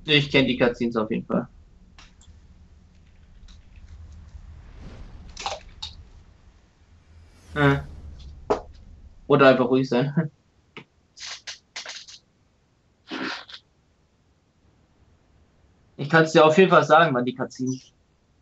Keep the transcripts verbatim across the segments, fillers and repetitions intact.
Ich kenne die Cutscenes auf jeden Fall. Äh, Oder einfach ruhig sein. Ich kann es dir auf jeden Fall sagen, wann die Cutscenes.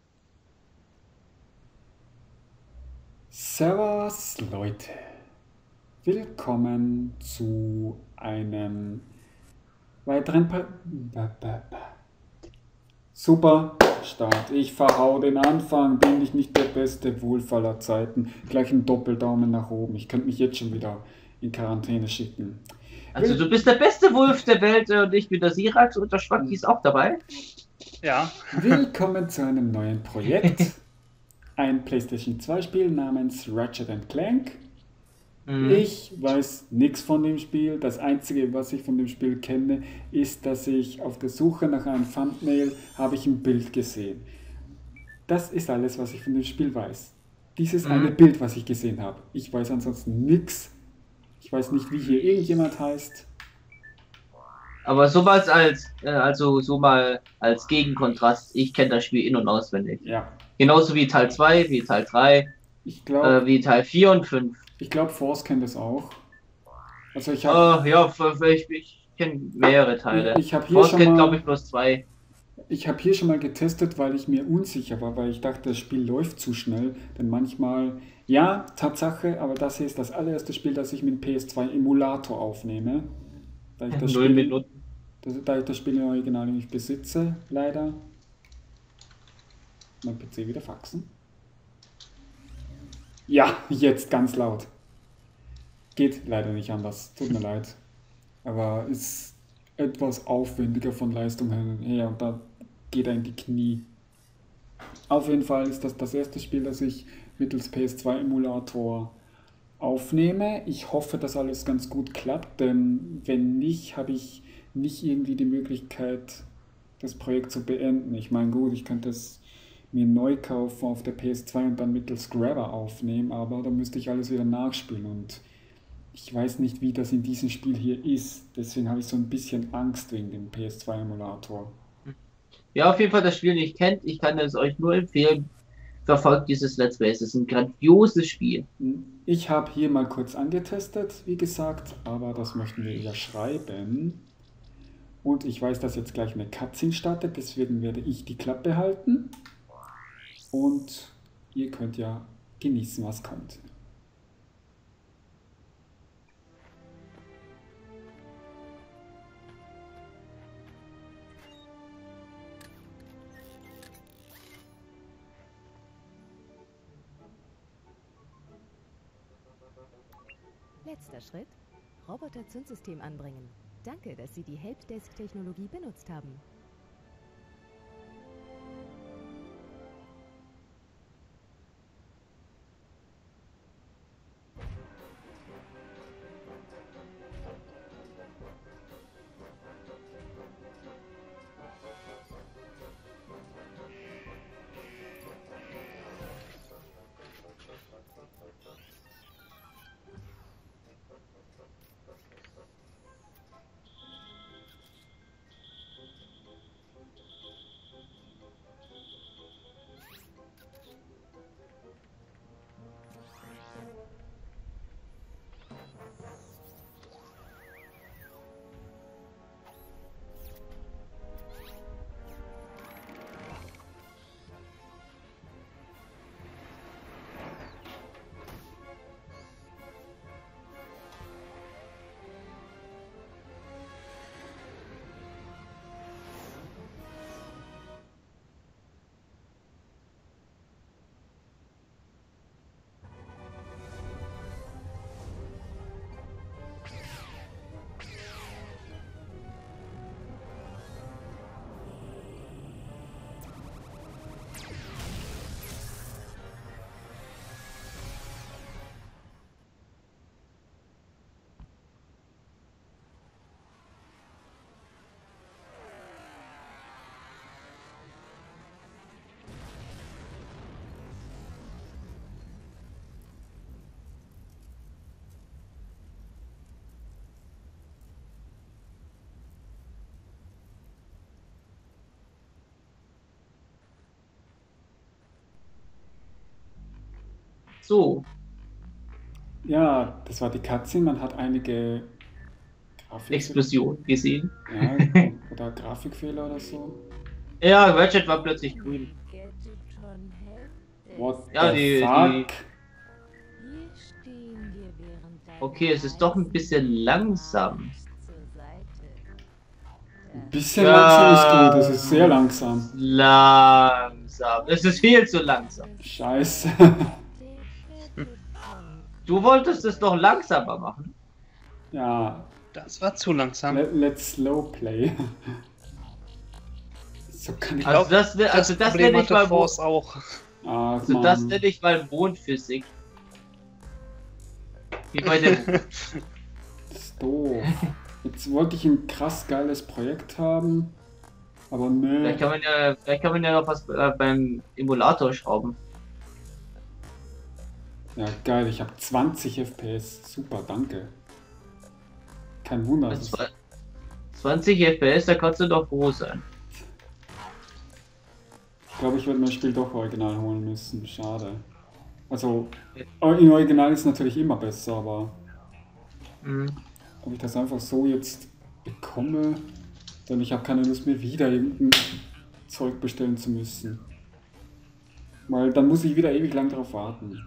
Servus Leute, willkommen zu einem weiteren pa ba, ba, ba. Super Start. Ich verhau den Anfang, bin ich nicht der beste Wolf aller Zeiten. Gleich ein Doppeldaumen nach oben. Ich könnte mich jetzt schon wieder in Quarantäne schicken. Also Will du bist der beste Wolf der Welt äh, und ich bin der Sirax und der Schwacki ist auch dabei. Ja. Willkommen zu einem neuen Projekt. Ein PlayStation zwei Spiel namens Ratchet and Clank. Mhm. Ich weiß nichts von dem Spiel. Das Einzige, was ich von dem Spiel kenne, ist, dass ich auf der Suche nach einem Thumbnail habe ich ein Bild gesehen. Das ist alles, was ich von dem Spiel weiß. Dieses eine Mhm. Bild, was ich gesehen habe. Ich weiß ansonsten nichts. Ich weiß nicht, wie hier irgendjemand heißt. Aber so mal als, äh, also so mal als Gegenkontrast, ich kenne das Spiel in- und auswendig. Ja, Genauso wie Teil zwei, wie Teil drei, ich äh, glaube, wie Teil vier und fünf. ich glaube, Force kennt das auch. Also ich habe Äh, ja, f- f- ich, ich kenne mehrere ich, Teile. ich hab hier Force schon kennt, glaube mal ich, bloß zwei. Ich habe hier schon mal getestet, weil ich mir unsicher war, weil ich dachte, das Spiel läuft zu schnell. Denn manchmal, ja, Tatsache, aber das hier ist das allererste Spiel, das ich mit dem P S zwei Emulator aufnehme. Da ich das Null Spiel, Minuten. das, da ich das Spiel im Original nicht besitze, leider. Mein P C wieder faxen. Ja, jetzt ganz laut. Geht leider nicht anders. Tut mir leid. Aber ist etwas aufwendiger von Leistung her und da geht er in die Knie. Auf jeden Fall ist das das erste Spiel, das ich mittels P S zwei Emulator aufnehme. Ich hoffe, dass alles ganz gut klappt, denn wenn nicht, habe ich nicht irgendwie die Möglichkeit, das Projekt zu beenden. Ich meine, gut, ich könnte es mir neu kaufen auf der P S zwei und dann mittels Grabber aufnehmen, aber da müsste ich alles wieder nachspielen und ich weiß nicht, wie das in diesem Spiel hier ist. Deswegen habe ich so ein bisschen Angst wegen dem P S zwei Emulator. Ja, auf jeden Fall das Spiel nicht kennt. Ich kann es euch nur empfehlen. Verfolgt dieses Let's Play. Es ist ein grandioses Spiel. Ich habe hier mal kurz angetestet, wie gesagt, aber das möchten wir ja schreiben. Und ich weiß, dass jetzt gleich eine Cutscene startet, deswegen werde ich die Klappe halten. Und ihr könnt ja genießen, was kommt. Letzter Schritt: Roboter-Zündsystem anbringen. Danke, dass Sie die Helpdesk-Technologie benutzt haben. so. Ja, das war die Cutscene, man hat einige Grafik Explosion gesehen. ja, oder Grafikfehler oder so. Ja, Ratchet war plötzlich grün. What Ja, the die- fuck? Okay, es ist doch ein bisschen langsam. Ein bisschen Ja. langsam ist gut, das ist sehr langsam. Langsam. Es ist viel zu langsam. Scheiße. Du wolltest es doch langsamer machen. Ja, Das war zu langsam. let, let's slow play. So kann ich Also das, ne- also das Problem nenne ich hatte mal Mo- Force auch. Ach, also das Mann. nenne ich mal Mondphysik. Wie bei dem. Das ist doof. Jetzt wollte ich ein krass geiles Projekt haben, aber nö. Vielleicht kann man ja, vielleicht kann man ja noch was äh, beim Emulator schrauben. Ja, geil, ich habe zwanzig F P S. Super, danke. Kein Wunder. Mit Das zwei- zwanzig F P S, da kannst du doch froh sein. ich glaube, ich werde mir das Spiel doch original holen müssen. Schade. Also, in Original ist natürlich immer besser, aber Mhm. ob ich das einfach so jetzt bekomme, denn ich habe keine Lust mehr wieder irgendein Zeug bestellen zu müssen. Weil dann muss ich wieder ewig lang darauf warten.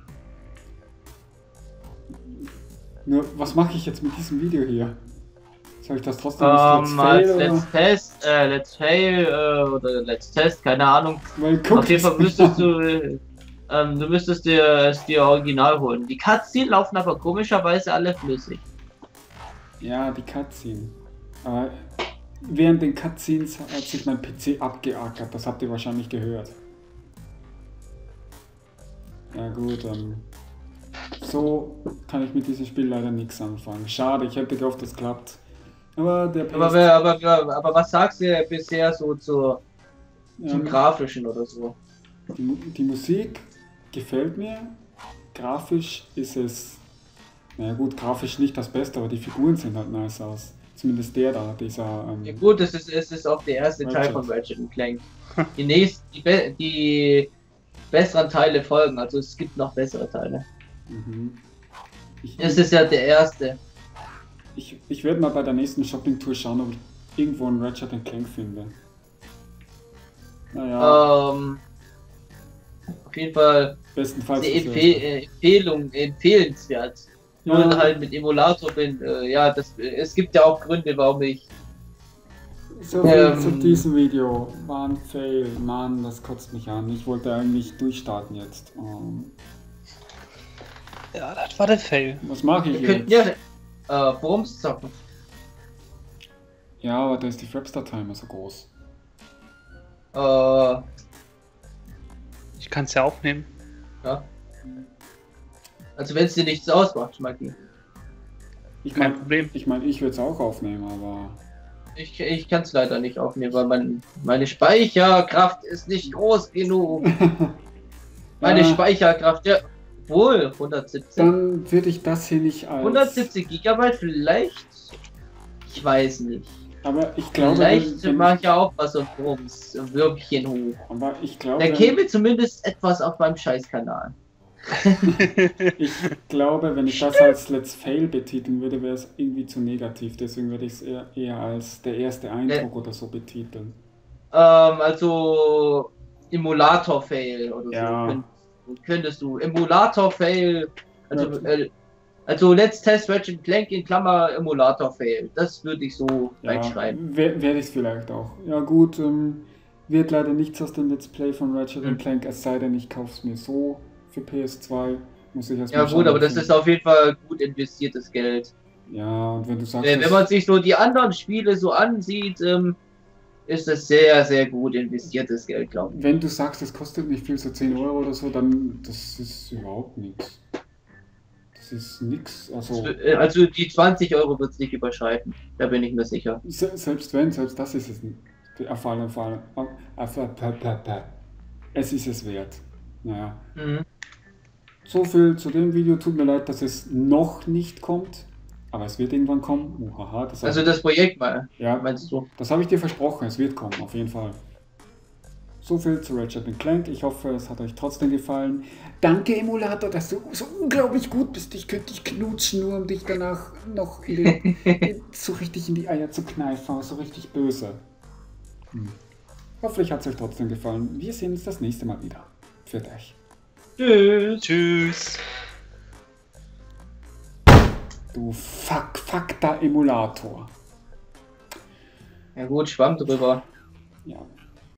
Nur, was mache ich jetzt mit diesem Video hier? Soll ich das trotzdem als Ähm, Let's als Fail, Let's oder? Test, äh, Let's Fail äh, oder Let's Test, keine Ahnung. Weil guck, Auf jeden Fall müsstest du, äh, ähm, du müsstest dir es dir original holen. Die Cutscenes laufen aber komischerweise alle flüssig. Ja, die Cutscene. Aber während den Cutscenes hat sich mein P C abgeackert, das habt ihr wahrscheinlich gehört. Ja gut, ähm, so kann ich mit diesem Spiel leider nichts anfangen. Schade, ich hätte gehofft, das klappt. Aber der P S Aber, wer- aber, aber, aber was sagst du bisher so zur, zum ähm, Grafischen oder so? die, Mu- die Musik gefällt mir. Grafisch ist es, naja gut, grafisch nicht das Beste, aber die Figuren sehen halt nice aus. Zumindest der da, dieser, ähm, Ja gut, es ist, es ist auch der erste Teil von Ratchet und Clank. Die nächsten, die, be die besseren Teile folgen, also es gibt noch bessere Teile. mhm. Ich, Es ist ja der erste. Ich, ich werde mal bei der nächsten Shopping-Tour schauen, ob ich irgendwo einen Ratchet and Clank finde. Naja, Ähm, auf jeden Fall bestenfalls. die ist Empfe er- äh, Empfehlung, empfehlenswert. Nur Ja. halt mit Emulator bin, äh, ja, das, es gibt ja auch Gründe, warum ich. So viel ähm, zu diesem Video. War ein Fail. Mann, das kotzt mich an. Ich wollte eigentlich durchstarten jetzt. Ähm, Ja, das war der Fail. was mache ich Wir könnten jetzt? ja äh, Forums zocken. Ja, aber da ist die Fraps-Datei immer so groß. Äh, Ich kann es ja aufnehmen. ja. Also wenn es dir nichts ausmacht, Schmacki. Ich Kein meine, Problem. ich, mein, ich würde es auch aufnehmen, aber. Ich, ich kann es leider nicht aufnehmen, weil mein, meine Speicherkraft ist nicht groß genug. Meine Ja, Speicherkraft, ja, wohl, hundertsiebzig. dann würde ich das hier nicht als. hundertsiebzig Gigabyte vielleicht? Ich weiß nicht. Aber ich glaube, Vielleicht wenn, mache wenn, ich ja auch was auf Forums, ein Würmchen hoch. aber ich glaube, Da wenn- käme zumindest etwas auf meinem Scheißkanal. Ich glaube, wenn ich das als Let's Fail betiteln würde, wäre es irgendwie zu negativ. Deswegen würde ich es eher, eher als der erste Eindruck oder so betiteln. Ähm, also Emulator-Fail oder Ja. so. Könnt- Könntest du. Emulator-Fail. Also, Ja. äh, also Let's Test Ratchet Clank in Klammer Emulator-Fail. Das würde ich so Ja, reinschreiben. werde ich es vielleicht auch. Ja gut, ähm, wird leider nichts aus dem Let's Play von Ratchet Mhm. and Clank, es sei denn, ich kaufe es mir so für P S zwei. Muss ich erst Ja mal gut, schauen, aber das wie- ist auf jeden Fall gut investiertes Geld. Ja, und wenn du sagst, Äh, wenn das- man sich so die anderen Spiele so ansieht, ähm, ist das sehr, sehr gut investiertes Geld, glaube ich. wenn du sagst, es kostet nicht viel, so zehn Euro oder so, dann das ist überhaupt nichts. Das ist nix. Also, Äh, Also die zwanzig Euro wird es nicht überschreiten, da bin ich mir sicher. se selbst wenn, selbst das ist es nicht. Erfahren, erfahren. Es ist es wert. Naja. Mhm. So viel zu dem Video. Tut mir leid, dass es noch nicht kommt. Aber es wird irgendwann kommen. Uhaha, das Also hab- das Projekt mal, ja, meinst du? das habe ich dir versprochen. Es wird kommen, auf jeden Fall. so viel zu Ratchet and Clank. Ich hoffe, es hat euch trotzdem gefallen. Danke, Emulator, dass du so unglaublich gut bist. Ich könnte dich knutschen, nur um dich danach noch in den, in, so richtig in die Eier zu kneifen, aber so richtig böse. Hm. Hoffentlich hat es euch trotzdem gefallen. Wir sehen uns das nächste Mal wieder. Für euch. Tschüss. Tschüss. Du fuck, fuck da Emulator. Ja gut, schwamm drüber. Ja.